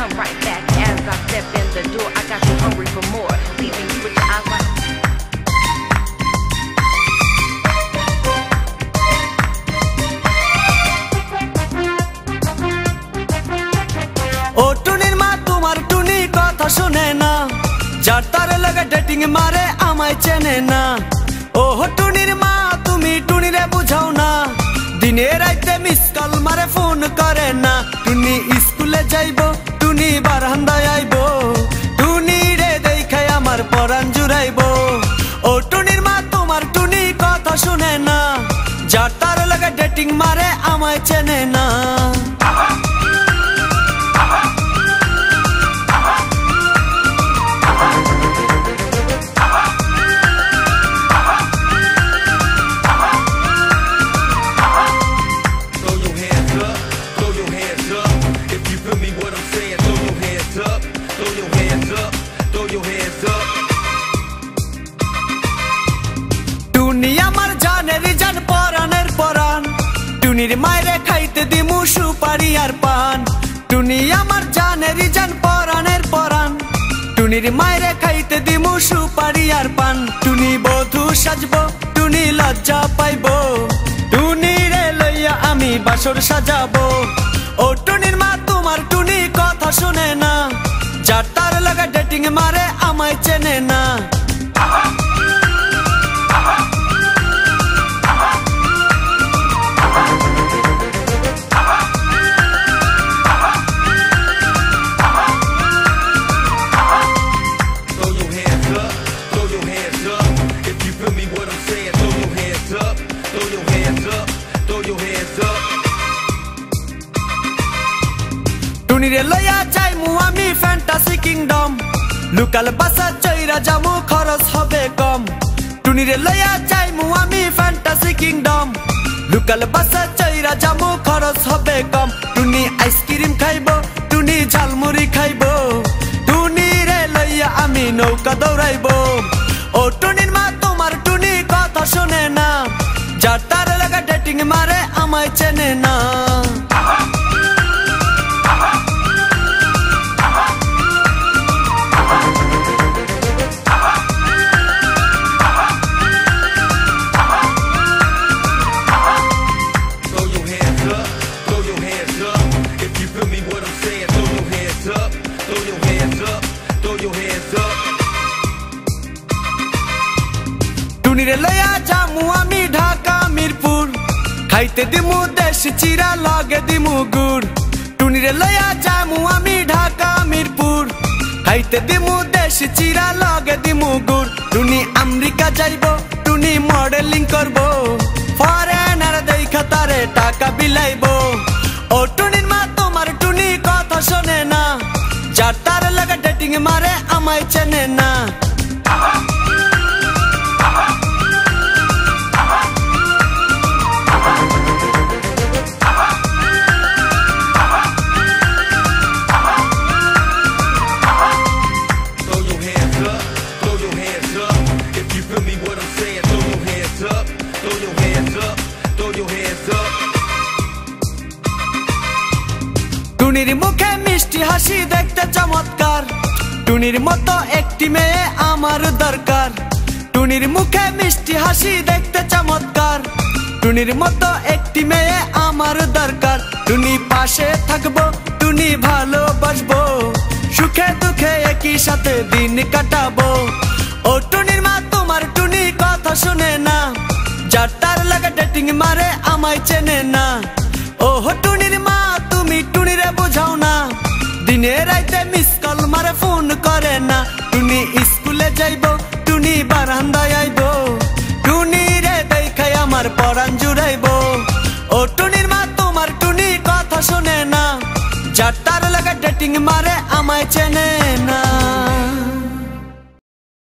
come right back as I step in the door. I got you hungry for more, leaving you with your eyes wide. ओ टुनिर मा तुम्हार टुनी कथा शुने ना jar तारे लगे dating मारे आमाय चेने ना ओ टुनिर मा तुमी टुनिरे बुझाओ ना दिने राइते मिस कॉल मारे फोन करे ना टुनी स्कूले जाइबो टुनी बारान्दाय आइबो टुनी रे देखे आमार परान जुराइबो ओ टुनिर मा तुम्हार टुनी कथा शुने ना जार तारे लगे डेटिंग मारे आमाय चेने ना টুনির মাইরে খাইতে দিমু সুপারি আর পান টুনি আমার জানেরই জান পরানের পরান টুনির মাইরে খাইতে দিমু সুপারি আর পান টুনি বধূ সাজবো টুনি লজ্জা পাইবো টুনি রে লইয়া আমি বাসর সাজাবো ও টুনির মা তোমার টুনি কথা শুনে না যার তার লাগা ডেটিং মারে আমায় চেনে না টুনিরে লইয়া যাইমু আমি ফ্যান্টাসি কিংডম লোকাল বাসা চইরা যামু খরচ হবে কম টুনিরে লইয়া যাইমু আমি ফ্যান্টাসি কিংডম লোকাল বাসা চইরা যামু খরচ হবে কম টুনি আইসক্রিম খাইবো টুনি ঝালমুড়ি খাইবো টুনি রে লইয়া আমি নৌকা দৌড়াইবো ও টুনির মা তোমার টুনি কথা শুনে না যার তার লাগা ডেটিং মারে আমায় চেনে না টুনিরে লইয়া যামু আমি ঢাকা মিরপুর খাইতে দিমু দেশি চিরা লাগে দিমু গুড় টুনিরে লইয়া যামু আমি ঢাকা মিরপুর খাইতে দিমু দেশি চিরা লাগে দিমু গুড় টুনি আমেরিকা যাইবো টুনি মডেলিং করবো ফরেনার দেখা তারে টাকা বিলাইবো ও টুনির মা তোমার টুনি কথা শোনে না যার তার লাগা ডেটিং মারে আমায় চেনে না টুনির মুখে মিষ্টি হাসি দেখতে চমৎকার টুনির মতো একটি মেয়ে আমার দরকার টুনির মুখে মিষ্টি হাসি দেখতে চমৎকার টুনির মতো একটি মেয়ে আমার দরকার টুনি পাশে থাকবো টুনি ভালোবাসবো সুখে দুঃখে একই সাথে দিন কাটাবো ও টুনির মা তোমার টুনি কথা শুনে না যার তার লাগা ডেটিং মারে আমায় চেনে না ও টুনির মা তুমি টুনিরে বুঝাও না দিনে রাইতে মিস কল মারে ফোন করে না টুনি স্কুলে যাইবো টুনি বারান্দায় আইবো টুনি রে দেখাই আমার পরান জুড়াইবো ও টুনির মা তোমার টুনি কথা শুনে না যার তার লাগা ডেটিং মারে আমায় চেনে না।